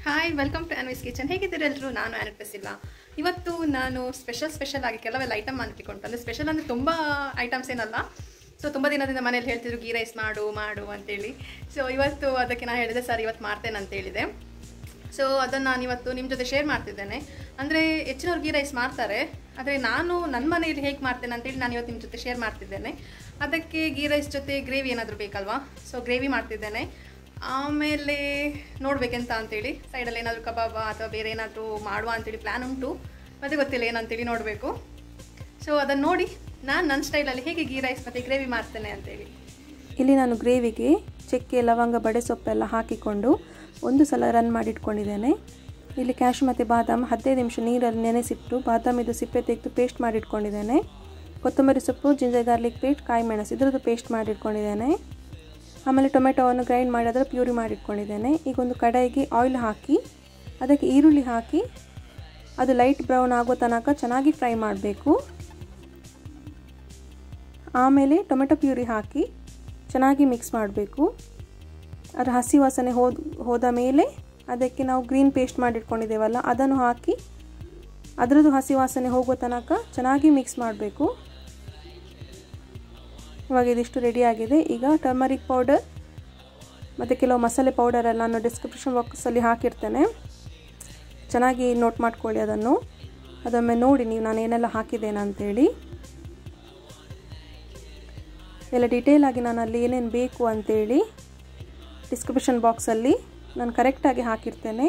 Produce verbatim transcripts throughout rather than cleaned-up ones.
Hi welcome to Anvi's kitchen. ಹೇಗಿದ್ದೀರಿ ಎಲ್ಲರೂ? ನಾನು ಅನ್ಪಿಸಿಲ್ಲ. ಇವತ್ತು ನಾನು ಸ್ಪೆಷಲ್ ಸ್ಪೆಷಲ್ ಆಗಿ ಕೆಲವೆಲ್ಲ ಐಟಮ್ ಅಂದ್ಕೊಂಡು, ಅಂದರೆ ಸ್ಪೆಷಲ್ ಅಂದರೆ ತುಂಬ ಐಟಮ್ಸ್ ಏನಲ್ಲ. ಸೊ ತುಂಬ ದಿನದಿಂದ ಮನೇಲಿ ಹೇಳ್ತಿದ್ರು ಗೀ ರೈಸ್ ಮಾಡು ಮಾಡು ಅಂತೇಳಿ. ಸೊ ಇವತ್ತು ಅದಕ್ಕೆ ನಾನು ಹೇಳಿದೆ ಸರ್ ಇವತ್ತು ಮಾಡ್ತೇನೆ ಅಂತ ಹೇಳಿದೆ. ಸೊ ಅದನ್ನು ನಾನು ಇವತ್ತು ನಿಮ್ಮ ಜೊತೆ ಶೇರ್ ಮಾಡ್ತಿದ್ದೇನೆ. ಅಂದರೆ ಹೆಚ್ಚಿನವ್ರು ಗೀ ರೈಸ್ ಮಾಡ್ತಾರೆ, ಆದರೆ ನಾನು ನನ್ನ ಮನೆಯಲ್ಲಿ ಹೇಗೆ ಮಾಡ್ತೇನೆ ಅಂತೇಳಿ ನಾನು ಇವತ್ತು ನಿಮ್ಮ ಜೊತೆ ಶೇರ್ ಮಾಡ್ತಿದ್ದೇನೆ. ಅದಕ್ಕೆ ಗೀ ರೈಸ್ ಜೊತೆ ಗ್ರೇವಿ ಏನಾದರೂ ಬೇಕಲ್ವಾ, ಸೊ ಗ್ರೇವಿ ಮಾಡ್ತಿದ್ದೇನೆ. ಆಮೇಲೆ ನೋಡ್ಬೇಕೆಂತ ಅಂತೇಳಿ ಸೈಡಲ್ಲಿ ಏನಾದರೂ ಕಬಾಬ ಅಥವಾ ಬೇರೆ ಏನಾದರೂ ಮಾಡುವ ಅಂತೇಳಿ ಪ್ಲ್ಯಾನ್ ಉಂಟು, ಮತ್ತೆ ಗೊತ್ತಿಲ್ಲ ಏನಂತೇಳಿ ನೋಡಬೇಕು. ಸೊ ಅದನ್ನು ನೋಡಿ ನಾನು ನನ್ನ ಸ್ಟೈಲಲ್ಲಿ ಹೇಗೆ ಗೀ ರೈಸ್ ಮತ್ತು ಗ್ರೇವಿ ಮಾಡ್ತೇನೆ ಅಂತೇಳಿ. ಇಲ್ಲಿ ನಾನು ಗ್ರೇವಿಗೆ ಚಕ್ಕೆ ಲವಂಗ ಬಡೆ ಸೊಪ್ಪೆಲ್ಲ ಹಾಕಿಕೊಂಡು ಒಂದು ಸಲ ರನ್ ಮಾಡಿಟ್ಕೊಂಡಿದ್ದೇನೆ. ಇಲ್ಲಿ ಕ್ಯಾಶು ಮತ್ತು ಬಾದಾಮ್ ಹದಿನೈದು ನಿಮಿಷ ನೀರಲ್ಲಿ ನೆನೆಸಿಟ್ಟು ಬಾದಾಮಿದು ಸಿಪ್ಪೆ ತೆಗೆದು ಪೇಸ್ಟ್ ಮಾಡಿಟ್ಕೊಂಡಿದ್ದೇನೆ. ಕೊತ್ತಂಬರಿ ಸೊಪ್ಪು, ಜಿಂಜರ್ ಗಾರ್ಲಿಕ್ ಪೇಸ್ಟ್, ಕಾಯಿ ಮೆಣಸು ಇದರದ್ದು ಪೇಸ್ಟ್ ಮಾಡಿಟ್ಕೊಂಡಿದ್ದೇನೆ. ಆಮೇಲೆ ಟೊಮೆಟೊವನ್ನು ಗ್ರೈಂಡ್ ಮಾಡಿ ಅದರ ಪ್ಯೂರಿ ಮಾಡಿಟ್ಕೊಂಡಿದ್ದೇನೆ. ಈಗ ಒಂದು ಕಡಾಯಿಗೆ ಆಯಿಲ್ ಹಾಕಿ ಅದಕ್ಕೆ ಈರುಳ್ಳಿ ಹಾಕಿ ಅದು ಲೈಟ್ ಬ್ರೌನ್ ಆಗೋ ತನಕ ಚೆನ್ನಾಗಿ ಫ್ರೈ ಮಾಡಬೇಕು. ಆಮೇಲೆ ಟೊಮೆಟೊ ಪ್ಯೂರಿ ಹಾಕಿ ಚೆನ್ನಾಗಿ ಮಿಕ್ಸ್ ಮಾಡಬೇಕು. ಅದರ ಹಸಿ ವಾಸನೆ ಹೋದ ಹೋದ ಮೇಲೆ ಅದಕ್ಕೆ ನಾವು ಗ್ರೀನ್ ಪೇಸ್ಟ್ ಮಾಡಿಟ್ಕೊಂಡಿದ್ದೇವಲ್ಲ ಅದನ್ನು ಹಾಕಿ ಅದರದ್ದು ಹಸಿ ವಾಸನೆ ಹೋಗೋ ತನಕ ಚೆನ್ನಾಗಿ ಮಿಕ್ಸ್ ಮಾಡಬೇಕು. ಇವಾಗ ಇದಿಷ್ಟು ರೆಡಿಯಾಗಿದೆ. ಈಗ ಟರ್ಮರಿಕ್ ಪೌಡರ್ ಮತ್ತು ಕೆಲವು ಮಸಾಲೆ ಪೌಡರೆಲ್ಲ ನಾನು ಡಿಸ್ಕ್ರಿಪ್ಷನ್ ಬಾಕ್ಸಲ್ಲಿ ಹಾಕಿರ್ತೇನೆ, ಚೆನ್ನಾಗಿ ನೋಟ್ ಮಾಡ್ಕೊಳ್ಳಿ ಅದನ್ನು. ಅದೊಮ್ಮೆ ನೋಡಿ ನೀವು ನಾನು ಏನೆಲ್ಲ ಹಾಕಿದ್ದೇನೆ ಅಂಥೇಳಿ. ಎಲ್ಲ ಡೀಟೇಲ್ ಆಗಿ ನಾನು ಅಲ್ಲಿ ಏನೇನು ಬೇಕು ಅಂಥೇಳಿ ಡಿಸ್ಕ್ರಿಪ್ಷನ್ ಬಾಕ್ಸಲ್ಲಿ ನಾನು ಕರೆಕ್ಟಾಗಿ ಹಾಕಿರ್ತೇನೆ.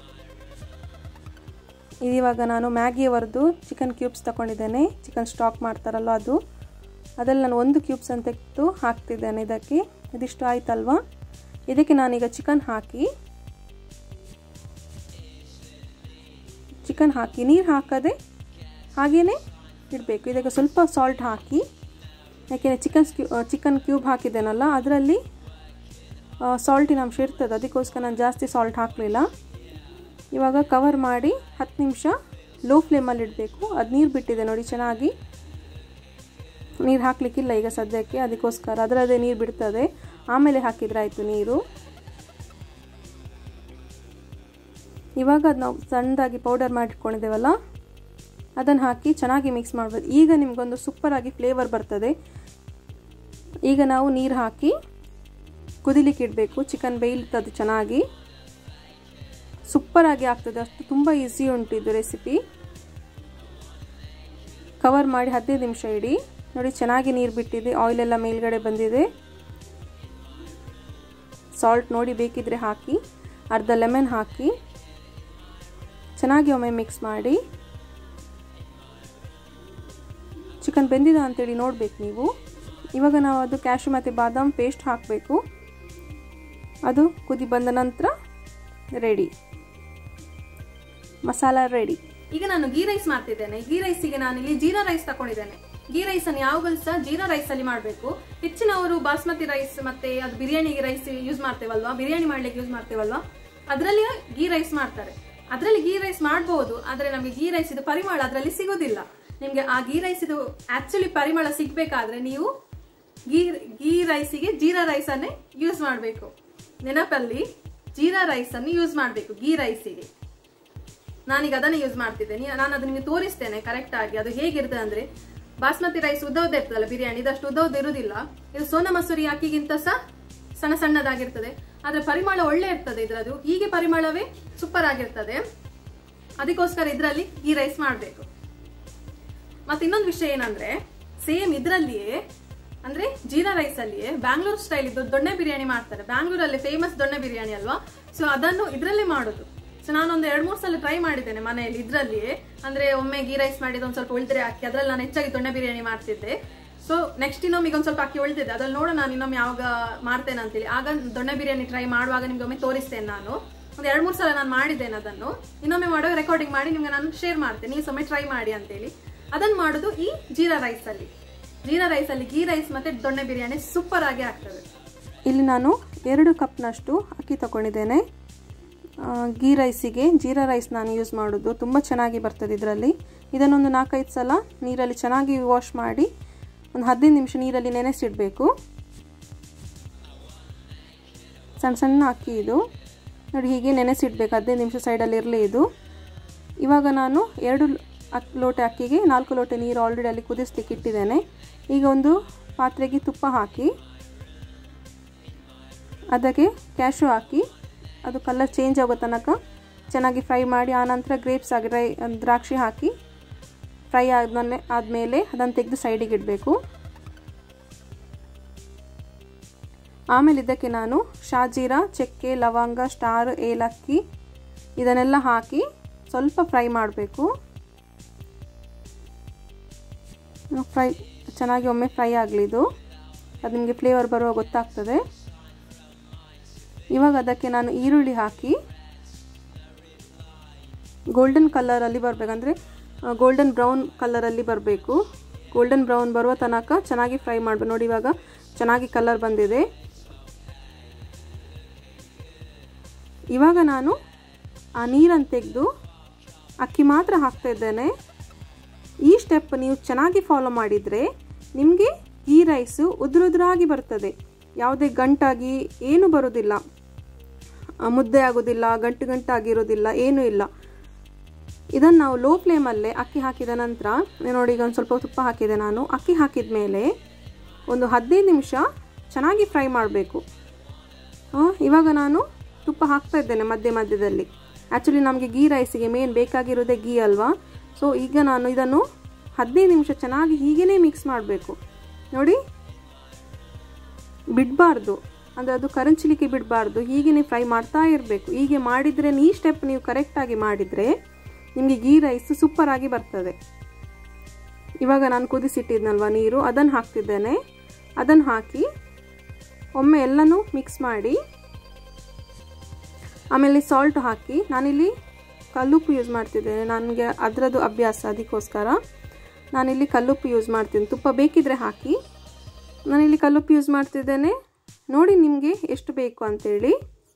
ಇದಿವಾಗ ನಾನು ಮ್ಯಾಗಿಯವರದ್ದು ಚಿಕನ್ ಕ್ಯೂಬ್ಸ್ ತಗೊಂಡಿದ್ದೇನೆ, ಚಿಕನ್ ಸ್ಟಾಕ್ ಮಾಡ್ತಾರಲ್ಲ ಅದು. ಅದರಲ್ಲಿ ನಾನು ಒಂದು ಕ್ಯೂಬ್ಸ್ ಅಂತ ತೆಗೆದು ಹಾಕ್ತಿದ್ದೇನೆ ಇದಕ್ಕೆ. ಇದಿಷ್ಟು ಆಯ್ತಲ್ವಾ? ಇದಕ್ಕೆ ನಾನೀಗ ಚಿಕನ್ ಹಾಕಿ ಚಿಕನ್ ಹಾಕಿ ನೀರು ಹಾಕದೆ ಹಾಗೇ ಇಡಬೇಕು. ಇದಕ್ಕೆ ಸ್ವಲ್ಪ ಸಾಲ್ಟ್ ಹಾಕಿ, ಯಾಕೆಂದರೆ ಚಿಕನ್ ಕ್ಯೂ ಚಿಕನ್ ಕ್ಯೂಬ್ ಹಾಕಿದ್ದೇನಲ್ಲ ಅದರಲ್ಲಿ ಸಾಲ್ಟಿನ ಅಂಶ ಇರ್ತದೆ, ಅದಕ್ಕೋಸ್ಕರ ನಾನು ಜಾಸ್ತಿ ಸಾಲ್ಟ್ ಹಾಕಲಿಲ್ಲ. ಇವಾಗ ಕವರ್ ಮಾಡಿ ಹತ್ತು ನಿಮಿಷ ಲೋ ಫ್ಲೇಮಲ್ಲಿ ಇಡಬೇಕು. ಅದು ನೀರು ಬಿಟ್ಟಿದೆ ನೋಡಿ, ಚೆನ್ನಾಗಿ ನೀರು ಹಾಕಲಿಕ್ಕಿಲ್ಲ ಈಗ ಸದ್ಯಕ್ಕೆ, ಅದಕ್ಕೋಸ್ಕರ ಅದರದ್ದೇ ನೀರು ಬಿಡ್ತದೆ, ಆಮೇಲೆ ಹಾಕಿದ್ರೆ ಆಯಿತು ನೀರು. ಇವಾಗ ಅದು ನಾವು ಸಣ್ಣದಾಗಿ ಪೌಡರ್ ಮಾಡಿಟ್ಕೊಂಡಿದ್ದೇವಲ್ಲ ಅದನ್ನು ಹಾಕಿ ಚೆನ್ನಾಗಿ ಮಿಕ್ಸ್ ಮಾಡ್ಬೋದು. ಈಗ ನಿಮಗೊಂದು ಸೂಪರಾಗಿ ಫ್ಲೇವರ್ ಬರ್ತದೆ. ಈಗ ನಾವು ನೀರು ಹಾಕಿ ಕುದಿಲಿಕ್ಕೆ ಇಡಬೇಕು. ಚಿಕನ್ ಬೇಯ್ತದೆ ಚೆನ್ನಾಗಿ, ಸೂಪರಾಗಿ ಆಗ್ತದೆ, ಅಷ್ಟು ತುಂಬ ಈಸಿ ಉಂಟು ಇದು ರೆಸಿಪಿ. ಕವರ್ ಮಾಡಿ ಹದಿನೈದು ನಿಮಿಷ ಇಡಿ. ನೋಡಿ ಚೆನ್ನಾಗಿ ನೀರು ಬಿಟ್ಟಿದೆ, ಆಯಿಲೆಲ್ಲ ಮೇಲ್ಗಡೆ ಬಂದಿದೆ. ಸಾಲ್ಟ್ ನೋಡಿ ಬೇಕಿದ್ರೆ ಹಾಕಿ, ಅರ್ಧ ಲೆಮನ್ ಹಾಕಿ ಚೆನ್ನಾಗಿ ಒಮ್ಮೆ ಮಿಕ್ಸ್ ಮಾಡಿ. ಚಿಕನ್ ಬೆಂದಿದೆ ಅಂತೇಳಿ ನೋಡಬೇಕು ನೀವು. ಇವಾಗ ನಾವು ಅದು ಕ್ಯಾಶು ಮತ್ತು ಬಾದಾಮ್ ಪೇಸ್ಟ್ ಹಾಕಬೇಕು. ಅದು ಕುದಿ ಬಂದ ನಂತರ ರೆಡಿ, ಮಸಾಲ ರೆಡಿ. ಈಗ ನಾನು ಗೀ ರೈಸ್ ಮಾಡ್ತಿದ್ದೇನೆ. ಗೀ ರೈಸಿಗೆ ನಾನಿಲ್ಲಿ ಜೀರಾ ರೈಸ್ ತಗೊಂಡಿದ್ದೇನೆ. ಗೀ ರೈಸ್ ಅನ್ನು ಯಾವಾಗಲೂ ಸಹ ಜೀರಾ ರೈಸ್ ಅಲ್ಲಿ ಮಾಡಬೇಕು. ಹೆಚ್ಚಿನವರು ಬಾಸ್ಮತಿ ರೈಸ್ ಮತ್ತೆ ಅದು ಬಿರಿಯಾನಿಗೆ ರೈಸ್ ಯೂಸ್ ಮಾಡ್ತೇವಲ್ವಾ, ಬಿರಿಯಾನಿ ಮಾಡ್ಲಿಕ್ಕೆ ಯೂಸ್ ಮಾಡ್ತೇವಲ್ವಾ, ಅದರಲ್ಲಿ ಗೀ ರೈಸ್ ಮಾಡ್ತಾರೆ. ಅದರಲ್ಲಿ ಗೀ ರೈಸ್ ಮಾಡಬಹುದು, ಆದರೆ ನಮಗೆ ಗೀ ರೈಸ್ ಇದು ಪರಿಮಳ ಅದರಲ್ಲಿ ಸಿಗೋದಿಲ್ಲ. ನಿಮಗೆ ಆ ಗೀ ರೈಸ್ ಇದು ಆಕ್ಚುಲಿ ಪರಿಮಳ ಸಿಗ್ಬೇಕಾದ್ರೆ ನೀವು ಗೀ ಗೀ ರೈಸಿಗೆ ಜೀರಾ ರೈಸ್ ಅನ್ನೇ ಯೂಸ್ ಮಾಡಬೇಕು. ನೆನಪಲ್ಲಿ ಜೀರಾ ರೈಸ್ ಅನ್ನು ಯೂಸ್ ಮಾಡಬೇಕು ಗೀ ರೈಸಿಗೆ. ನಾನೀಗ ಅದನ್ನೇ ಯೂಸ್ ಮಾಡ್ತಿದ್ದೇನೆ. ನಾನು ಅದು ನಿಮಗೆ ತೋರಿಸ್ತೇನೆ ಕರೆಕ್ಟ್ ಆಗಿ ಅದು ಹೇಗಿರ್ತದೆ. ಅಂದ್ರೆ ಬಾಸ್ಮತಿ ರೈಸ್ ಉದ್ದೌದ್ದ ಇರ್ತದಲ್ಲ ಬಿರಿಯಾನಿ, ಇದಷ್ಟು ಉದ್ದೌದ್ದ ಇರುವುದಿಲ್ಲ. ಇದು ಸೋನಾ ಮಸೂರಿ ಅಕ್ಕಿಗಿಂತ ಸಹ ಸಣ್ಣ ಸಣ್ಣದಾಗಿರ್ತದೆ, ಆದ್ರೆ ಪರಿಮಳ ಒಳ್ಳೆ ಇರ್ತದೆ ಇದರದು. ಹೀಗೆ ಪರಿಮಳವೇ ಸೂಪರ್ ಆಗಿರ್ತದೆ, ಅದಕ್ಕೋಸ್ಕರ ಇದರಲ್ಲಿ ಗೀ ರೈಸ್ ಮಾಡಬೇಕು. ಮತ್ತೆ ಇನ್ನೊಂದು ವಿಷಯ ಏನಂದ್ರೆ, ಸೇಮ್ ಇದರಲ್ಲಿಯೇ ಅಂದ್ರೆ ಜೀರಾ ರೈಸ್ ಅಲ್ಲಿಯೇ ಬ್ಯಾಂಗ್ಳೂರ್ ಸ್ಟೈಲ್ ಇದ್ದು ದೊಣ್ಣೆ ಬಿರಿಯಾನಿ ಮಾಡ್ತಾರೆ. ಬ್ಯಾಂಗ್ಳೂರಲ್ಲಿ ಫೇಮಸ್ ದೊಣ್ಣೆ ಬಿರಿಯಾನಿ ಅಲ್ವಾ, ಸೊ ಅದನ್ನು ಇದರಲ್ಲೇ ಮಾಡೋದು. ಸೊ ನಾನೊಂದು ಎರಡು ಮೂರು ಸಲ ಟ್ರೈ ಮಾಡಿದ್ದೇನೆ ಮನೆಯಲ್ಲಿ ಇದರಲ್ಲಿಯೇ. ಅಂದ್ರೆ ಒಮ್ಮೆ ಗೀ ರೈಸ್ ಮಾಡಿದ ಒಂದು ಸ್ವಲ್ಪ ಉಳಿದ್ರೆ ಅಕ್ಕಿ, ಅದರಲ್ಲಿ ನಾನು ಹೆಚ್ಚಾಗಿ ದೊಣ್ಣೆ ಬಿರಿಯಾನಿ ಮಾಡ್ತಿದ್ದೆ. ಸೊ ನೆಕ್ಸ್ಟ್ ಇನ್ನೊಮ್ಮೆ ಈಗ ಒಂದು ಸ್ವಲ್ಪ ಅಕ್ಕಿ ಉಳಿದಿದೆ, ಅದ್ರಲ್ಲಿ ನೋಡೋಣ ನಾನು ಇನ್ನೊಮ್ಮೆ ಯಾವಾಗ ಮಾಡ್ತೇನೆ ಅಂತೇಳಿ. ಆಗ ದೊಣ್ಣೆ ಬಿರಿಯಾನಿ ಟ್ರೈ ಮಾಡುವಾಗ ನಿಮ್ಗೆ ಒಮ್ಮೆ ತೋರಿಸ್ತೇನೆ. ನಾನು ಒಂದು ಎರಡು ಮೂರು ಸಲ ನಾನು ಮಾಡಿದ್ದೇನೆ ಅದನ್ನು. ಇನ್ನೊಮ್ಮೆ ಮಾಡುವಾಗ ರೆಕಾರ್ಡಿಂಗ್ ಮಾಡಿ ನಿಮ್ಗೆ ನಾನು ಶೇರ್ ಮಾಡ್ತೇನೆ, ನೀವು ಒಮ್ಮೆ ಟ್ರೈ ಮಾಡಿ ಅಂತೇಳಿ. ಅದನ್ನು ಮಾಡೋದು ಈ ಜೀರಾ ರೈಸ್ ಅಲ್ಲಿ. ಜೀರಾ ರೈಸ್ ಅಲ್ಲಿ ಗೀ ರೈಸ್ ಮತ್ತೆ ದೊಣ್ಣೆ ಬಿರಿಯಾನಿ ಸೂಪರ್ ಆಗಿ ಆಗ್ತದೆ. ಇಲ್ಲಿ ನಾನು ಎರಡು ಕಪ್ನಷ್ಟು ಅಕ್ಕಿ ತಗೊಂಡಿದ್ದೇನೆ. ಗೀ ರೈಸಿಗೆ ಜೀರಾ ರೈಸ್ ನಾನು ಯೂಸ್ ಮಾಡೋದು, ತುಂಬ ಚೆನ್ನಾಗಿ ಬರ್ತದೆ ಇದರಲ್ಲಿ. ಇದನ್ನೊಂದು ನಾಲ್ಕೈದು ಸಲ ನೀರಲ್ಲಿ ಚೆನ್ನಾಗಿ ವಾಶ್ ಮಾಡಿ ಒಂದು ಹದಿನೈದು ನಿಮಿಷ ನೀರಲ್ಲಿ ನೆನೆಸಿಡಬೇಕು. ಸಣ್ಣ ಸಣ್ಣ ಅಕ್ಕಿ ಇದು. ನೋಡಿ ಹೀಗೆ ನೆನೆಸಿಡ್ಬೇಕು, ಹದಿನೈದು ನಿಮಿಷ ಸೈಡಲ್ಲಿ ಇರಲಿ ಇದು. ಇವಾಗ ನಾನು ಎರಡು ಅಕ್ಕಿ ಲೋಟೆ ಅಕ್ಕಿಗೆ ನಾಲ್ಕು ಲೋಟೆ ನೀರು ಆಲ್ರೆಡಿ ಅಲ್ಲಿ ಕುದಿಸ್ಲಿಕ್ಕೆ ಇಟ್ಟಿದ್ದೇನೆ. ಈಗ ಒಂದು ಪಾತ್ರೆಗೆ ತುಪ್ಪ ಹಾಕಿ ಅದಕ್ಕೆ ಕ್ಯಾಶು ಹಾಕಿ ಅದು ಕಲರ್ ಚೇಂಜ್ ಆಗೋ ತನಕ ಚೆನ್ನಾಗಿ ಫ್ರೈ ಮಾಡಿ, ಆನಂತರ ಗ್ರೇಪ್ಸ್ ಆಗಿ ಡ್ರೈ ದ್ರಾಕ್ಷಿ ಹಾಕಿ ಫ್ರೈ ಆದ್ಮೇಲೆ ಆದಮೇಲೆ ಅದನ್ನು ತೆಗೆದು ಸೈಡಿಗೆ ಇಡಬೇಕು. ಆಮೇಲೆ ಇದಕ್ಕೆ ನಾನು ಶಾಜೀರಾ, ಚಕ್ಕೆ, ಲವಂಗ, ಸ್ಟಾರ್, ಏಲಕ್ಕಿ ಇದನ್ನೆಲ್ಲ ಹಾಕಿ ಸ್ವಲ್ಪ ಫ್ರೈ ಮಾಡಬೇಕು. ಫ್ರೈ ಚೆನ್ನಾಗಿ ಒಮ್ಮೆ ಫ್ರೈ ಆಗಲಿ, ಇದು ಅದು ನಿಮಗೆ ಫ್ಲೇವರ್ ಬರುವ ಗೊತ್ತಾಗ್ತದೆ. ಇವಾಗ ಅದಕ್ಕೆ ನಾನು ಈರುಳ್ಳಿ ಹಾಕಿ ಗೋಲ್ಡನ್ ಕಲರಲ್ಲಿ ಬರಬೇಕಂದ್ರೆ ಗೋಲ್ಡನ್ ಬ್ರೌನ್ ಕಲರಲ್ಲಿ ಬರಬೇಕು. ಗೋಲ್ಡನ್ ಬ್ರೌನ್ ಬರುವ ತನಕ ಚೆನ್ನಾಗಿ ಫ್ರೈ ಮಾಡಬೇಕು. ನೋಡಿ ಇವಾಗ ಚೆನ್ನಾಗಿ ಕಲರ್ ಬಂದಿದೆ. ಇವಾಗ ನಾನು ಆ ನೀರನ್ನು ತೆಗೆದು ಅಕ್ಕಿ ಮಾತ್ರ ಹಾಕ್ತಾ ಇದ್ದೇನೆ. ಈ ಸ್ಟೆಪ್ ನೀವು ಚೆನ್ನಾಗಿ ಫಾಲೋ ಮಾಡಿದರೆ ನಿಮಗೆ ಗೀ ರೈಸು ಉದುರುದುರಾಗಿ ಬರ್ತದೆ, ಯಾವುದೇ ಗಂಟಾಗಿ ಏನು ಬರೋದಿಲ್ಲ, ಮುದ್ದೆ ಆಗೋದಿಲ್ಲ, ಗಂಟು ಗಂಟಾಗಿರೋದಿಲ್ಲ, ಏನೂ ಇಲ್ಲ. ಇದನ್ನು ನಾವು ಲೋ ಫ್ಲೇಮಲ್ಲೇ ಅಕ್ಕಿ ಹಾಕಿದ ನಂತರ ನೋಡಿ, ಈಗ ಒಂದು ಸ್ವಲ್ಪ ತುಪ್ಪ ಹಾಕಿದೆ ನಾನು. ಅಕ್ಕಿ ಹಾಕಿದ ಮೇಲೆ ಒಂದು ಹದಿನೈದು ನಿಮಿಷ ಚೆನ್ನಾಗಿ ಫ್ರೈ ಮಾಡಬೇಕು. ಇವಾಗ ನಾನು ತುಪ್ಪ ಹಾಕ್ತಾ ಇದ್ದೇನೆ ಮಧ್ಯ ಮಧ್ಯದಲ್ಲಿ. ಆ್ಯಕ್ಚುಲಿ ನಮಗೆ ಗೀ ರೈಸಿಗೆ ಮೇನ್ ಬೇಕಾಗಿರೋದೇ ಗೀ ಅಲ್ವಾ. ಸೊ ಈಗ ನಾನು ಇದನ್ನು ಹದಿನೈದು ನಿಮಿಷ ಚೆನ್ನಾಗಿ ಹೀಗೇ ಮಿಕ್ಸ್ ಮಾಡಬೇಕು. ನೋಡಿ, ಬಿಡಬಾರ್ದು, ಅಂದರೆ ಅದು ಕರಂಚಲಿಕ್ಕೆ ಬಿಡಬಾರ್ದು, ಹೀಗೇ ಫ್ರೈ ಮಾಡ್ತಾ ಇರಬೇಕು. ಹೀಗೆ ಮಾಡಿದರೆ, ಈ ಸ್ಟೆಪ್ ನೀವು ಕರೆಕ್ಟಾಗಿ ಮಾಡಿದರೆ ನಿಮಗೆ ಗೀ ರೈಸ್ ಸೂಪರಾಗಿ ಬರ್ತದೆ. ಇವಾಗ ನಾನು ಕುದಿಸಿಟ್ಟಿದ್ನಲ್ವ ನೀರು, ಅದನ್ನು ಹಾಕ್ತಿದ್ದೇನೆ. ಅದನ್ನು ಹಾಕಿ ಒಮ್ಮೆ ಎಲ್ಲನೂ ಮಿಕ್ಸ್ ಮಾಡಿ ಆಮೇಲೆ ಸಾಲ್ಟ್ ಹಾಕಿ, ನಾನಿಲ್ಲಿ ಕಲ್ಲುಪ್ಪು ಯೂಸ್ ಮಾಡ್ತಿದ್ದೇನೆ, ನನಗೆ ಅದರದ್ದು ಅಭ್ಯಾಸ, ಅದಕ್ಕೋಸ್ಕರ ನಾನಿಲ್ಲಿ ಕಲ್ಲುಪ್ಪು ಯೂಸ್ ಮಾಡ್ತೀನಿ. ತುಪ್ಪ ಬೇಕಿದ್ರೆ ಹಾಕಿ, ನಾನಿಲ್ಲಿ ಕಲ್ಲುಪ್ಪು ಯೂಸ್ ಮಾಡ್ತಿದ್ದೇನೆ. ನೋಡಿ ನಿಮಗೆ ಎಷ್ಟು ಬೇಕು ಅಂತೇಳಿ.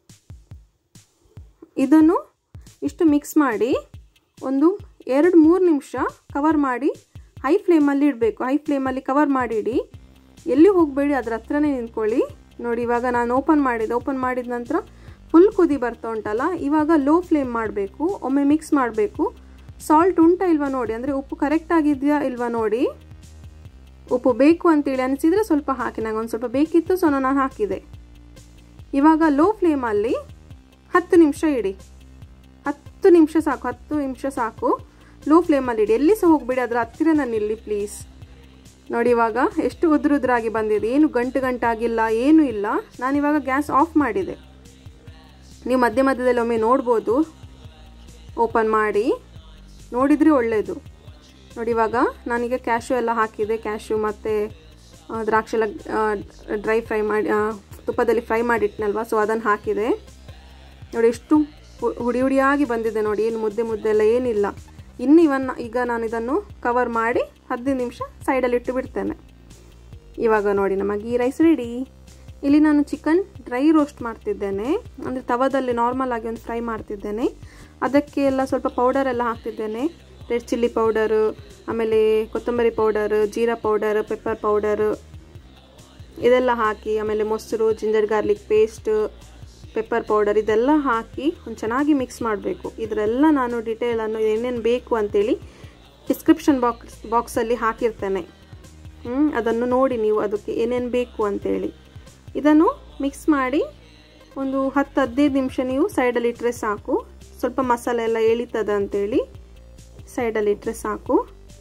ಇದನ್ನು ಇಷ್ಟು ಮಿಕ್ಸ್ ಮಾಡಿ ಒಂದು ಎರಡು ಮೂರು ನಿಮಿಷ ಕವರ್ ಮಾಡಿ ಹೈ ಫ್ಲೇಮಲ್ಲಿ ಇಡಬೇಕು. ಹೈ ಫ್ಲೇಮಲ್ಲಿ ಕವರ್ ಮಾಡಿ ಇಡಿ, ಎಲ್ಲಿ ಹೋಗಬೇಡಿ, ಅದರ ಹತ್ರನೇ ನಿಂತ್ಕೊಳ್ಳಿ. ನೋಡಿ ಇವಾಗ ನಾನು ಓಪನ್ ಮಾಡಿದೆ. ಓಪನ್ ಮಾಡಿದ ನಂತರ ಫುಲ್ ಕುದಿ ಬರ್ತಾ ಉಂಟಲ್ಲ, ಇವಾಗ ಲೋ ಫ್ಲೇಮ್ ಮಾಡಬೇಕು. ಒಮ್ಮೆ ಮಿಕ್ಸ್ ಮಾಡಬೇಕು. ಸಾಲ್ಟ್ ಉಂಟಾ ಇಲ್ವಾ ನೋಡಿ, ಅಂದರೆ ಉಪ್ಪು ಕರೆಕ್ಟ್ ಆಗಿದೆಯಾ ಇಲ್ವಾ ನೋಡಿ. ಉಪ್ಪು ಬೇಕು ಅಂತೇಳಿ ಅನಿಸಿದರೆ ಸ್ವಲ್ಪ ಹಾಕಿ, ನಂಗೆ ಒಂದು ಸ್ವಲ್ಪ ಬೇಕಿತ್ತು, ಸೊ ನಾನು ಹಾಕಿದೆ. ಇವಾಗ ಲೋ ಫ್ಲೇಮಲ್ಲಿ ಹತ್ತು ನಿಮಿಷ ಇಡಿ. ಹತ್ತು ನಿಮಿಷ ಸಾಕು, ಹತ್ತು ನಿಮಿಷ ಸಾಕು. ಲೋ ಫ್ಲೇಮಲ್ಲಿ ಇಡಿ, ಎಲ್ಲಿ ಸಹ ಹೋಗಬೇಡಿ, ಅದರ ಹತ್ತಿರ ನಾನು ಇಲ್ಲಿ ಪ್ಲೀಸ್. ನೋಡಿ ಇವಾಗ ಎಷ್ಟು ಉದುರುದ್ರಾಗಿ ಬಂದಿದೆ, ಏನು ಗಂಟು ಗಂಟಾಗಿಲ್ಲ, ಏನೂ ಇಲ್ಲ. ನಾನಿವಾಗ ಗ್ಯಾಸ್ ಆಫ್ ಮಾಡಿದೆ. ನೀವು ಮಧ್ಯ ಮಧ್ಯದಲ್ಲಿ ಒಮ್ಮೆ ನೋಡ್ಬೋದು, ಓಪನ್ ಮಾಡಿ ನೋಡಿದರೆ ಒಳ್ಳೆಯದು. ನೋಡಿ ಇವಾಗ ನಾನೀಗ ಕ್ಯಾಶು ಎಲ್ಲ ಹಾಕಿದೆ, ಕ್ಯಾಶು ಮತ್ತು ದ್ರಾಕ್ಷಿ ಎಲ್ಲ ಡ್ರೈ ಫ್ರೈ ಮಾಡಿ ತುಪ್ಪದಲ್ಲಿ ಫ್ರೈ ಮಾಡಿಟ್ನಲ್ವ, ಸೊ ಅದನ್ನು ಹಾಕಿದೆ. ನೋಡಿ ಎಷ್ಟು ಹುಡಿ ಹುಡಿಯಾಗಿ ಬಂದಿದೆ ನೋಡಿ, ಏನು ಮುದ್ದೆ ಮುದ್ದೆ ಎಲ್ಲ ಏನಿಲ್ಲ. ಇನ್ನು ಇವನ್ನ ಈಗ ನಾನು ಇದನ್ನು ಕವರ್ ಮಾಡಿ ಹದಿನೈದು ನಿಮಿಷ ಸೈಡಲ್ಲಿ ಇಟ್ಟು ಬಿಡ್ತೇನೆ. ಇವಾಗ ನೋಡಿ ನಮ್ಮ ಗೀ ರೈಸ್ ರೆಡಿ. ಇಲ್ಲಿ ನಾನು ಚಿಕನ್ ಡ್ರೈ ರೋಸ್ಟ್ ಮಾಡ್ತಿದ್ದೇನೆ, ಅಂದರೆ ತವದಲ್ಲಿ ನಾರ್ಮಲ್ ಆಗಿ ಒಂದು ಫ್ರೈ ಮಾಡ್ತಿದ್ದೇನೆ. ಅದಕ್ಕೆ ಎಲ್ಲ ಸ್ವಲ್ಪ ಪೌಡರ್ ಎಲ್ಲ ಹಾಕ್ತಿದ್ದೇನೆ, ರೆಡ್ ಚಿಲ್ಲಿ ಪೌಡರು, ಆಮೇಲೆ ಕೊತ್ತಂಬರಿ powder, jeera powder, pepper powder ಇದೆಲ್ಲ ಹಾಕಿ, ಆಮೇಲೆ ಮೊಸರು, ginger garlic paste, pepper powder ಇದೆಲ್ಲ ಹಾಕಿ ಒಂದು ಚೆನ್ನಾಗಿ ಮಿಕ್ಸ್ ಮಾಡಬೇಕು. ಇದರೆಲ್ಲ ನಾನು ಡಿಟೇಲನ್ನು ಏನೇನು ಬೇಕು ಅಂತೇಳಿ ಡಿಸ್ಕ್ರಿಪ್ಷನ್ ಬಾಕ್ಸ್ ಬಾಕ್ಸಲ್ಲಿ ಹಾಕಿರ್ತೇನೆ. ಹ್ಞೂ ಅದನ್ನು ನೋಡಿ ನೀವು ಅದಕ್ಕೆ ಏನೇನು ಬೇಕು ಅಂತೇಳಿ. ಇದನ್ನು ಮಿಕ್ಸ್ ಮಾಡಿ ಒಂದು ಹತ್ತು ಹದಿನೈದು ನಿಮಿಷ ನೀವು ಸೈಡಲ್ಲಿ ಇಟ್ಟರೆ ಸಾಕು. ಸ್ವಲ್ಪ ಮಸಾಲೆ ಎಲ್ಲ ಎಳಿತದ ಅಂತೇಳಿ ಸೈಡಲ್ಲಿ ಇಟ್ಟರೆ ಸಾಕು.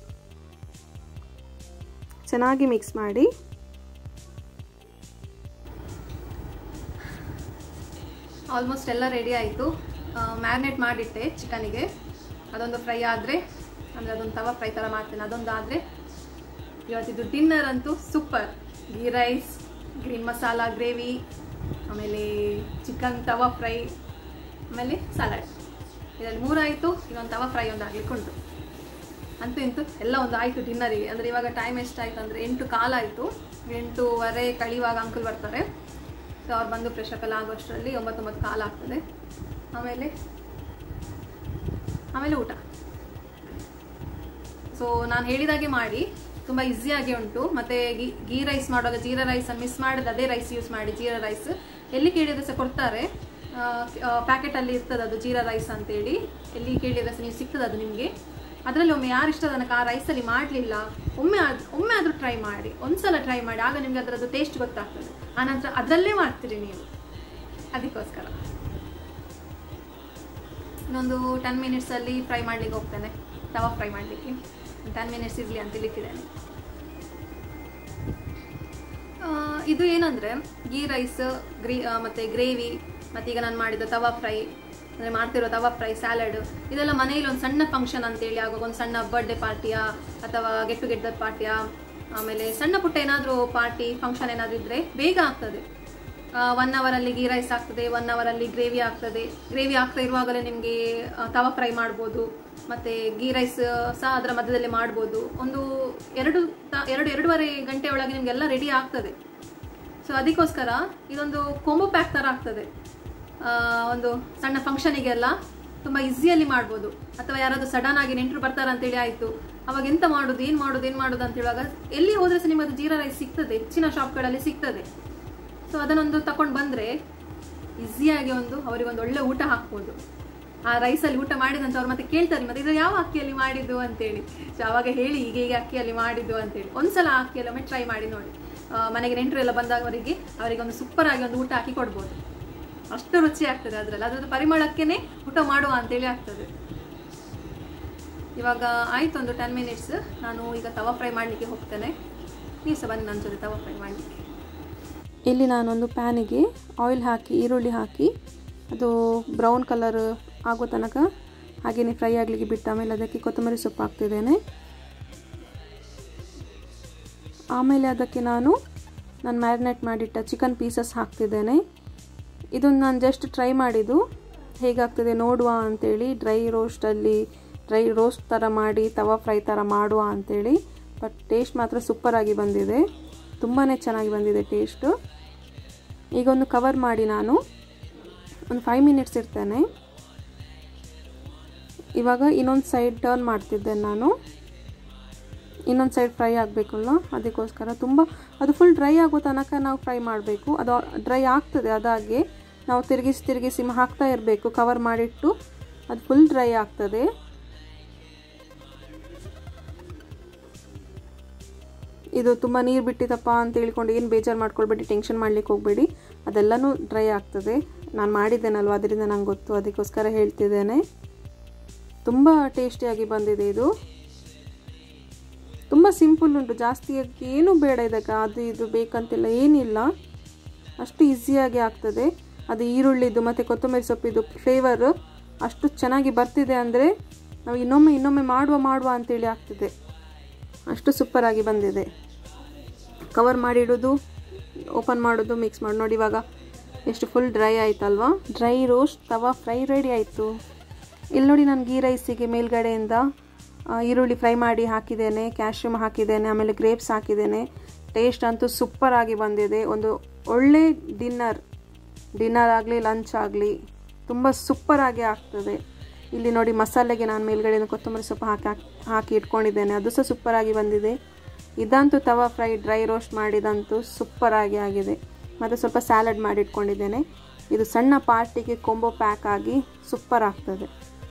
ಚೆನ್ನಾಗಿ ಮಿಕ್ಸ್ ಮಾಡಿ. ಆಲ್ಮೋಸ್ಟ್ ಎಲ್ಲ ರೆಡಿ ಆಯಿತು. ಮ್ಯಾರಿನೇಟ್ ಮಾಡಿಟ್ಟೆ ಚಿಕನಿಗೆ. ಅದೊಂದು ಫ್ರೈ ಆದರೆ, ಅಂದರೆ ಅದೊಂದು ತವಾ ಫ್ರೈ ಥರ ಮಾಡ್ತೇನೆ, ಅದೊಂದು ಆದರೆ ಇವತ್ತಿದ್ದು ಡಿನ್ನರ್ ಅಂತೂ super. Ghee rice, green masala gravy, ಆಮೇಲೆ ಚಿಕನ್ ತವಾ ಫ್ರೈ, ಆಮೇಲೆ ಸಲಾಡ್, ಇದರಲ್ಲಿ ಮೂರಾಯಿತು. ಇದೊಂದು ತವಾ ಫ್ರೈ ಒಂದು ಆಗ್ಲಿಕ್ಕೆ ಉಂಟು. ಅಂತೂ ಇಂತೂ ಎಲ್ಲ ಒಂದು ಆಯಿತು ಡಿನ್ನರಿಗೆ. ಅಂದರೆ ಇವಾಗ ಟೈಮ್ ಎಷ್ಟಾಯಿತು ಅಂದರೆ ಎಂಟು ಕಾಲಾಯಿತು. ಎಂಟೂವರೆ ಕಳೆಯುವಾಗ ಅಂಕಲ್ ಬರ್ತಾರೆ. ಸೊ ಅವ್ರು ಬಂದು ಫ್ರೆಶ್ ಅಪ್ ಎಲ್ಲ ಆಗೋಷ್ಟರಲ್ಲಿ ಒಂಬತ್ತೊಂಬತ್ತು ಕಾಲ ಆಗ್ತದೆ. ಆಮೇಲೆ ಆಮೇಲೆ ಊಟ. ಸೊ ನಾನು ಹೇಳಿದಾಗೆ ಮಾಡಿ, ತುಂಬ ಈಸಿಯಾಗಿ ಉಂಟು. ಮತ್ತು ಗೀ ಗೀ ರೈಸ್ ಮಾಡುವಾಗ ಜೀರಾ ರೈಸನ್ನು ಮಿಸ್ ಮಾಡಿದ್ರೆ ಅದೇ ರೈಸ್ ಯೂಸ್ ಮಾಡಿ. ಜೀರಾ ರೈಸ್ ಎಲ್ಲಿ ಕೇಳಿದ್ರೆ ಸಹ ಕೊಡ್ತಾರೆ. ಪ್ಯಾಕೆಟಲ್ಲಿ ಇರ್ತದೆ ಅದು ಜೀರಾ ರೈಸ್ ಅಂತೇಳಿ, ಎಲ್ಲಿ ಕೇಳಿದ್ರೆ ನೀವು ಸಿಗ್ತದೆ ಅದು ನಿಮಗೆ. ಅದರಲ್ಲಿ ಒಮ್ಮೆ ಯಾರು ಇಷ್ಟ ತನಕ ಆ ರೈಸಲ್ಲಿ ಮಾಡಲಿಲ್ಲ, ಒಮ್ಮೆ ಒಮ್ಮೆ ಆದರೂ ಟ್ರೈ ಮಾಡಿ, ಒಂದ್ಸಲ ಟ್ರೈ ಮಾಡಿ, ಆಗ ನಿಮಗೆ ಅದರದ್ದು ಟೇಸ್ಟ್ ಗೊತ್ತಾಗ್ತದೆ. ಆನಂತರ ಅದರಲ್ಲೇ ಮಾಡ್ತೀರಿ ನೀವು. ಅದಕ್ಕೋಸ್ಕರ ಇನ್ನೊಂದು ಟೆನ್ ಮಿನಿಟ್ಸಲ್ಲಿ ಫ್ರೈ ಮಾಡಲಿಕ್ಕೆ ಹೋಗ್ತೇನೆ, ತವಾ ಫ್ರೈ ಮಾಡಲಿಕ್ಕೆ. ಟೆನ್ ಮಿನಿಟ್ಸ್ ಇರಲಿ ಅಂತ ಇಲ್ಲಿಕ್ಕಿದ್ದೇನೆ. ಇದು ಏನಂದರೆ ಗೀ ರೈಸ್, ಗ್ರೀ ಮತ್ತು ಗ್ರೇವಿ, ಮತ್ತು ಈಗ ನಾನು ಮಾಡಿದ ತವಾ ಫ್ರೈ, ಅಂದರೆ ಮಾಡ್ತಿರೋ ತವಾ ಫ್ರೈ, ಸ್ಯಾಲಡ್, ಇದೆಲ್ಲ ಮನೆಯಲ್ಲಿ ಒಂದು ಸಣ್ಣ ಫಂಕ್ಷನ್ ಅಂತೇಳಿ ಆಗುವಾಗ ಒಂದು ಸಣ್ಣ ಬರ್ಡೇ ಪಾರ್ಟಿಯಾ ಅಥವಾ ಗೆಟ್ ಟುಗೆದರ್ ಪಾರ್ಟಿಯಾ, ಆಮೇಲೆ ಸಣ್ಣ ಪುಟ್ಟ ಏನಾದರೂ ಪಾರ್ಟಿ ಫಂಕ್ಷನ್ ಏನಾದರೂ ಇದ್ದರೆ ಬೇಗ ಆಗ್ತದೆ. ಒನ್ ಅವರಲ್ಲಿ ಗೀ ರೈಸ್ ಆಗ್ತದೆ, ಒನ್ ಅವರಲ್ಲಿ ಗ್ರೇವಿ ಆಗ್ತದೆ. ಗ್ರೇವಿ ಆಗ್ತಾ ಇರುವಾಗಲೇ ನಿಮಗೆ ತವಾ ಫ್ರೈ ಮಾಡ್ಬೋದು, ಮತ್ತು ಗೀ ರೈಸ್ ಸಹ ಅದರ ಮಧ್ಯದಲ್ಲಿ ಮಾಡ್ಬೋದು. ಒಂದು ಎರಡು ತ ಎರಡು ಎರಡೂವರೆ ಗಂಟೆ ಒಳಗೆ ನಿಮಗೆಲ್ಲ ರೆಡಿ ಆಗ್ತದೆ. ಸೊ ಅದಕ್ಕೋಸ್ಕರ ಇದೊಂದು ಕೊಂಬೋ ಪ್ಯಾಕ್ ಥರ ಆಗ್ತದೆ. ಒಂದು ಸಣ್ಣ ಫಂಕ್ಷನಿಗೆಲ್ಲ ತುಂಬ ಈಸಿಯಲ್ಲಿ ಮಾಡ್ಬೋದು. ಅಥವಾ ಯಾರಾದರೂ ಸಡನ್ ಆಗಿ ನೆಂಟರು ಬರ್ತಾರೆ ಅಂತೇಳಿ ಆಯಿತು, ಅವಾಗ ಎಂತ ಮಾಡೋದು, ಏನು ಮಾಡೋದು ಏನು ಮಾಡೋದು ಅಂತ ಹೇಳುವಾಗ ಎಲ್ಲಿ ಹೋದರೆ ಸಹ ನಿಮ್ಮದು ಜೀರಾ ರೈಸ್ ಸಿಗ್ತದೆ, ಹೆಚ್ಚಿನ ಶಾಪ್ಗಳಲ್ಲಿ ಸಿಗ್ತದೆ. ಸೊ ಅದನ್ನೊಂದು ತಗೊಂಡು ಬಂದರೆ ಈಸಿಯಾಗಿ ಒಂದು ಅವರಿಗೊಂದು ಒಳ್ಳೆ ಊಟ ಹಾಕ್ಬೋದು. ಆ ರೈಸಲ್ಲಿ ಊಟ ಮಾಡಿದಂತ ಅವ್ರು ಮತ್ತೆ ಕೇಳ್ತಾರೆ, ಮತ್ತೆ ಇದು ಯಾವ ಅಕ್ಕಿಯಲ್ಲಿ ಮಾಡಿದ್ದು ಅಂತೇಳಿ. ಸೊ ಅವಾಗ ಹೇಳಿ ಈಗ ಈಗ ಅಕ್ಕಿಯಲ್ಲಿ ಮಾಡಿದ್ದು ಅಂತೇಳಿ. ಒಂದ್ಸಲ ಅಕ್ಕಿಯಲ್ಲಿ ಒಮ್ಮೆ ಟ್ರೈ ಮಾಡಿ ನೋಡಿ. ಮನೆಗೆ ನೆಂಟರು ಎಲ್ಲ ಬಂದವರಿಗೆ ಅವರಿಗೆ ಒಂದು ಸೂಪರ್ ಆಗಿ ಒಂದು ಊಟ ಹಾಕಿ ಕೊಡ್ಬೋದು. ಅಷ್ಟು ರುಚಿ ಆಗ್ತದೆ ಅದರಲ್ಲಿ, ಅದರದ್ದು ಪರಿಮಳಕ್ಕೇನೆ ಊಟ ಮಾಡುವ ಅಂತೇಳಿ ಆಗ್ತದೆ. ಇವಾಗ ಆಯ್ತು ಒಂದು ಟೆನ್ ಮಿನಿಟ್ಸ್. ನಾನು ಈಗ ತವಾ ಫ್ರೈ ಮಾಡಲಿಕ್ಕೆ ಹೋಗ್ತೇನೆ. ನೀವು ಸಹ ಬನ್ನಿ ನನ್ನ ಜೊತೆ ತವಾ ಫ್ರೈ ಮಾಡಲಿಕ್ಕೆ. ಇಲ್ಲಿ ನಾನೊಂದು ಪ್ಯಾನಿಗೆ ಆಯಿಲ್ ಹಾಕಿ ಈರುಳ್ಳಿ ಹಾಕಿ ಅದು ಬ್ರೌನ್ ಕಲರ್ ಆಗೋ ತನಕ ಹಾಗೆಯೇ ಫ್ರೈ ಆಗಲಿಕ್ಕೆ ಬಿಟ್ಟು ಆಮೇಲೆ ಅದಕ್ಕೆ ಕೊತ್ತಂಬರಿ ಸೊಪ್ಪು ಹಾಕ್ತಿದ್ದೇನೆ. ಆಮೇಲೆ ಅದಕ್ಕೆ ನಾನು ನಾನು ಮ್ಯಾರಿನೇಟ್ ಮಾಡಿಟ್ಟ ಚಿಕನ್ ಪೀಸಸ್ ಹಾಕ್ತಿದ್ದೇನೆ. ಇದನ್ನು ನಾನು ಜಸ್ಟ್ ಟ್ರೈ ಮಾಡಿದ್ದು ಹೇಗಾಗ್ತದೆ ನೋಡುವ ಅಂಥೇಳಿ, ಡ್ರೈ ರೋಸ್ಟಲ್ಲಿ ಡ್ರೈ ರೋಸ್ಟ್ ಥರ ಮಾಡಿ ತವಾ ಫ್ರೈ ಥರ ಮಾಡುವ ಅಂಥೇಳಿ. ಬಟ್ ಟೇಸ್ಟ್ ಮಾತ್ರ ಸೂಪರಾಗಿ ಬಂದಿದೆ, ತುಂಬಾ ಚೆನ್ನಾಗಿ ಬಂದಿದೆ ಟೇಸ್ಟು. ಈಗ ಒಂದು ಕವರ್ ಮಾಡಿ ನಾನು ಒಂದು ಫೈವ್ ಮಿನಿಟ್ಸ್ ಇರ್ತೇನೆ. ಇವಾಗ ಇನ್ನೊಂದು ಸೈಡ್ ಟರ್ನ್ ಮಾಡ್ತಿದ್ದೇನೆ ನಾನು. ಇನ್ನೊಂದು ಸೈಡ್ ಫ್ರೈ ಆಗಬೇಕಲ್ಲ, ಅದಕ್ಕೋಸ್ಕರ ತುಂಬ ಅದು ಫುಲ್ ಡ್ರೈ ಆಗೋ ತನಕ ನಾವು ಫ್ರೈ ಮಾಡಬೇಕು. ಅದು ಡ್ರೈ ಆಗ್ತದೆ, ಅದಾಗೆ ನಾವು ತಿರುಗಿಸಿ ತಿರುಗಿಸಿ ಹಾಕ್ತಾ ಇರಬೇಕು, ಕವರ್ ಮಾಡಿಟ್ಟು ಅದು ಫುಲ್ ಡ್ರೈ ಆಗ್ತದೆ. ಇದು ತುಂಬ ನೀರು ಬಿಟ್ಟಿದಪ್ಪ ಅಂತ ಹೇಳ್ಕೊಂಡು ಏನು ಬೇಜಾರು ಮಾಡ್ಕೊಳ್ಬೇಡಿ, ಟೆನ್ಷನ್ ಮಾಡ್ಲಿಕ್ಕೆ ಹೋಗಬೇಡಿ, ಅದೆಲ್ಲನೂ ಡ್ರೈ ಆಗ್ತದೆ. ನಾನು ಮಾಡಿದ್ದೇನಲ್ವ ಅದರಿಂದ ನಂಗೆ ಗೊತ್ತು, ಅದಕ್ಕೋಸ್ಕರ ಹೇಳ್ತಿದ್ದೇನೆ. ತುಂಬ ಟೇಸ್ಟಿಯಾಗಿ ಬಂದಿದೆ ಇದು. ತುಂಬ ಸಿಂಪಲ್ ಉಂಟು, ಜಾಸ್ತಿ ಏನೂ ಬೇಡ ಇದಕ್ಕೆ, ಅದು ಇದು ಬೇಕಂತಿಲ್ಲ ಏನಿಲ್ಲ, ಅಷ್ಟು ಈಸಿಯಾಗಿ ಆಗ್ತದೆ. ಅದು ಈರುಳ್ಳಿದು ಮತ್ತು ಕೊತ್ತಂಬರಿ ಸೊಪ್ಪಿದು ಫ್ಲೇವರ್ ಅಷ್ಟು ಚೆನ್ನಾಗಿ ಬರ್ತಿದೆ ಅಂದರೆ ನಾವು ಇನ್ನೊಮ್ಮೆ ಇನ್ನೊಮ್ಮೆ ಮಾಡುವ ಮಾಡುವ ಅಂತೇಳಿ ಆಗ್ತದೆ, ಅಷ್ಟು ಸೂಪರಾಗಿ ಬಂದಿದೆ. ಕವರ್ ಮಾಡಿಡೋದು, ಓಪನ್ ಮಾಡೋದು, ಮಿಕ್ಸ್ ಮಾಡಿ ನೋಡಿ. ಇವಾಗ ಎಷ್ಟು ಫುಲ್ ಡ್ರೈ ಆಯ್ತಲ್ವಾ. Dry roast tawa fry ready ಆಯಿತು. ಇಲ್ಲಿ ನೋಡಿ ನಾನು ಗೀ ರೈಸಿಗೆ ಮೇಲ್ಗಡೆಯಿಂದ ಈರುಳ್ಳಿ ಫ್ರೈ ಮಾಡಿ ಹಾಕಿದ್ದೇನೆ, ಕ್ಯಾಶ್ಯೂಮ್ ಹಾಕಿದ್ದೇನೆ, ಆಮೇಲೆ ಗ್ರೇಪ್ಸ್ ಹಾಕಿದ್ದೇನೆ. ಟೇಸ್ಟ್ ಅಂತೂ ಸೂಪರಾಗಿ ಬಂದಿದೆ. ಒಂದು ಒಳ್ಳೆ ಡಿನ್ನರ್ ಡಿನ್ನರ್ ಆಗಲಿ ಲಂಚ್ ಆಗಲಿ ತುಂಬ ಸೂಪರಾಗಿ ಆಗ್ತದೆ. ಇಲ್ಲಿ ನೋಡಿ ಮಸಾಲೆಗೆ ನಾನು ಮೇಲ್ಗಡೆಯಿಂದ ಕೊತ್ತಂಬರಿ ಸೊಪ್ಪು ಹಾಕಿ ಹಾಕಿ ಇಟ್ಕೊಂಡಿದ್ದೇನೆ, ಅದು ಸಹ ಸೂಪರಾಗಿ ಬಂದಿದೆ. ಇದಂತೂ ತವಾ ಫ್ರೈ ಡ್ರೈ ರೋಸ್ಟ್ ಮಾಡಿದಂತೂ ಸೂಪರಾಗಿ ಆಗಿದೆ. ಮತ್ತು ಸ್ವಲ್ಪ ಸ್ಯಾಲಡ್ ಮಾಡಿ ಇಟ್ಕೊಂಡಿದ್ದೇನೆ. ಇದು ಸಣ್ಣ ಪಾರ್ಟಿಗೆ ಕೊಂಬೋ ಪ್ಯಾಕ್ ಆಗಿ ಸೂಪರ್ ಆಗ್ತದೆ.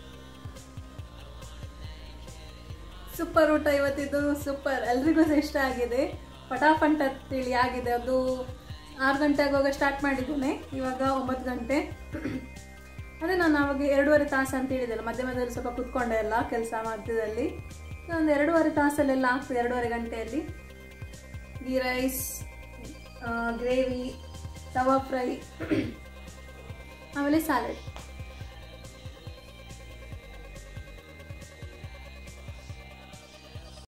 ಸೂಪರ್ ಊಟ ಇವತ್ತಿದ್ದು, ಸೂಪರ್, ಎಲ್ರಿಗೂ ಸಹ ಇಷ್ಟ ಆಗಿದೆ. ಪಟಾಪಂಟ ಅಂತೇಳಿ ಆಗಿದೆ. ಅದು ಆರು ಗಂಟೆ ಆಗುವಾಗ ಸ್ಟಾರ್ಟ್ ಮಾಡಿದ್ದೇನೆ, ಇವಾಗ ಒಂಬತ್ತು ಗಂಟೆ. ಅದೇ ನಾನು ಆವಾಗ ಎರಡೂವರೆ ತಾಸು ಅಂತ ಹೇಳಿದ್ದೆಲ್ಲ, ಮಧ್ಯ ಮಧ್ಯದಲ್ಲಿ ಸ್ವಲ್ಪ ಕುತ್ಕೊಂಡೆ ಎಲ್ಲ ಕೆಲಸ ಮಧ್ಯದಲ್ಲಿ. ಒಂದು ಎರಡೂವರೆ ತಾಸಲ್ಲೆಲ್ಲ ಆಗ್ತದೆ, ಎರಡೂವರೆ ಗಂಟೆಯಲ್ಲಿ. Ghee rice, gravy, tawa fry, ಆಮೇಲೆ ಸ್ಯಾಲೆಡ್.